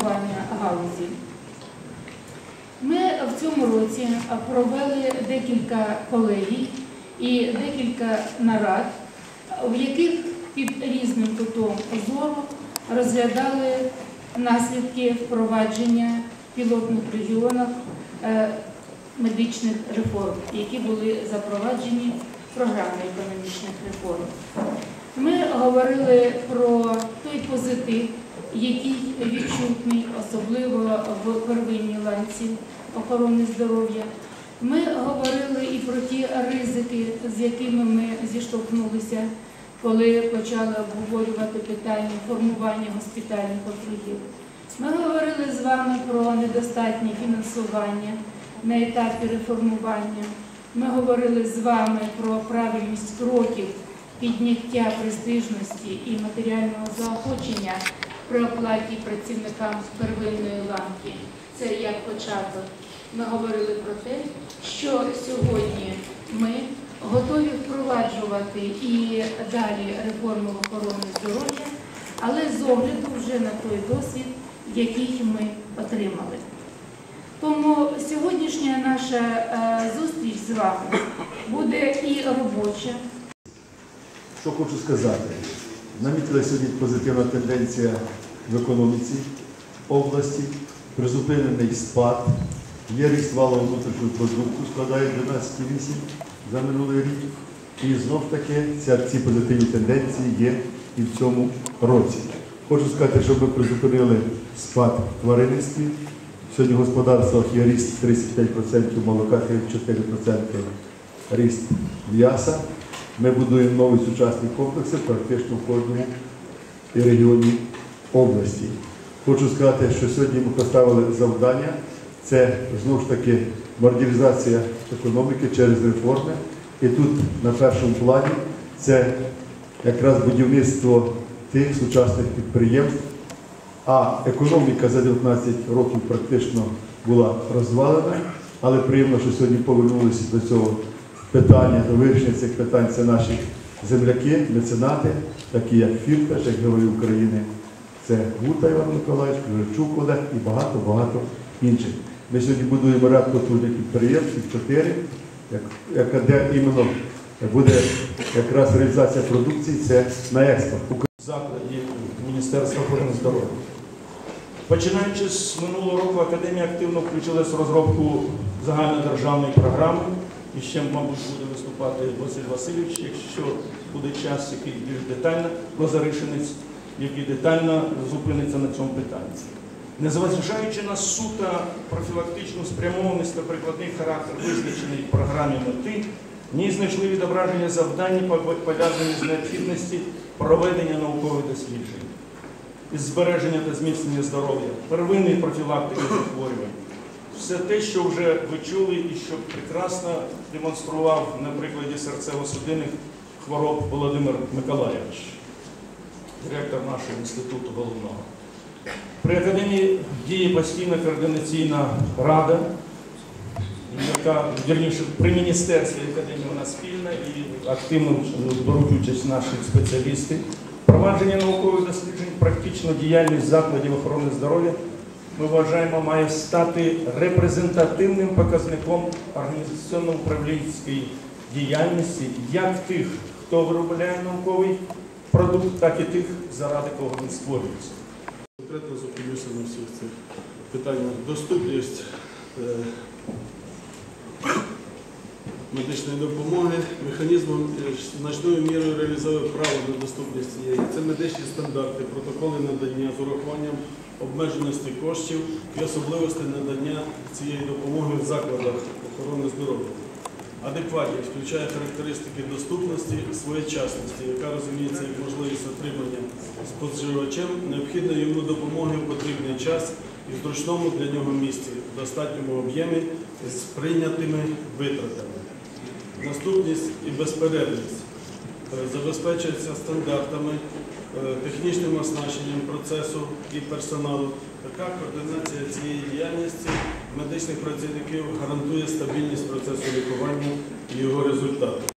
реформування галузі. Ми в цьому році провели декілька колегій і декілька нарад, в яких під різним кутом зору розглядали наслідки впровадження в пілотних регіонах медичних реформ, які були запроваджені в програмі економічних реформ. Ми говорили про той позитив, який відчутний, особливо в первинній ланці охорони здоров'я. Ми говорили і про ті ризики, з якими ми зіштовхнулися, коли почали обговорювати питання формування госпітальних округів. Ми говорили з вами про недостатнє фінансування на етапі реформування. Ми говорили з вами про правильність кроків підняття престижності і матеріального заохочення при оплаті працівникам первинної ланки. Це як початок. Ми говорили про те, що сьогодні ми готові впроваджувати і далі реформу охорони здоров'я, але з огляду вже на той досвід, який ми отримали. Тому сьогоднішня наша зустріч з вами буде і робоча. Що хочу сказати, намітила сьогодні позитивна тенденція в економіці області, призупинений спад, є ріст валового внутрішнього продукту, складає 12,8 за минулий рік. І знов-таки ці позитивні тенденції є і в цьому році. Хочу сказати, що ми призупинили спад в тваринництві. Сьогодні в господарствах є ріст 35% молока, 34% ріст м'яса. Ми будуємо нові сучасні комплекси практично в кожному регіоні області. Хочу сказати, що сьогодні ми поставили завдання – це, знову ж таки, модернізація економіки через реформи. І тут на першому плані це якраз будівництво тих сучасних підприємств, а економіка за 19 років практично була розвалена, але приємно, що сьогодні повернулися до цього питання, до вирішення цих питань. Це наші земляки, меценати, такі як Фірташ, як Герої України. Це Гута Іван Миколаївич, Крижачук Олег і багато-багато інших. Ми сьогодні будуємо ряд потужних підприємств, 4, де іменно буде якраз реалізація продукції, це на експорт. Закладі Міністерства охорони здоров'я. Починаючи з минулого року, Академія активно включилась в розробку загальнодержавної програми. І ще, мабуть, буде виступати Василь Васильович, якщо буде час, який більш детально, Лазаришинець, який детально зупиниться на цьому питанні. Незважаючи на суто профілактичну спрямованість та прикладний характер, визначений в програмі мети, в ній знайшли відображення завдань, пов'язані з необхідності проведення наукових досліджень, із збереження та зміцнення здоров'я, первинної профілактики захворювань. Все те, що вже ви чули і що прекрасно демонстрував на прикладі серцево-судинних хвороб Володимир Миколаївич, директор нашого інституту головного. При Академії діє постійна координаційна рада, яка, вірніше, при Міністерстві Академії вона спільна і активно беруть участь наші спеціалісти. Впровадження наукових досліджень, практичну діяльність закладів охорони здоров'я, ми вважаємо, має стати репрезентативним показником організаційно-управлінської діяльності як тих, хто виробляє науковий продукт, так і тих, заради кого він створюється. Конкретно зупинюся на всіх цих питаннях. Доступність медичної допомоги, механізмом значною мірою реалізує право на доступність цієї. Це медичні стандарти, протоколи надання з урахуванням обмеженості коштів і особливостей надання цієї допомоги в закладах охорони здоров'я. Адекватність включає характеристики доступності, своєчасності, яка розуміється як можливість отримання споживачем необхідної йому допомоги в потрібний час і в зручному для нього місці, в достатньому об'ємі з прийнятими витратами. Наступність і безперервність забезпечується стандартами, технічним оснащенням процесу і персоналу. Така координація цієї діяльності медичних працівників гарантує стабільність процесу лікування і його результату.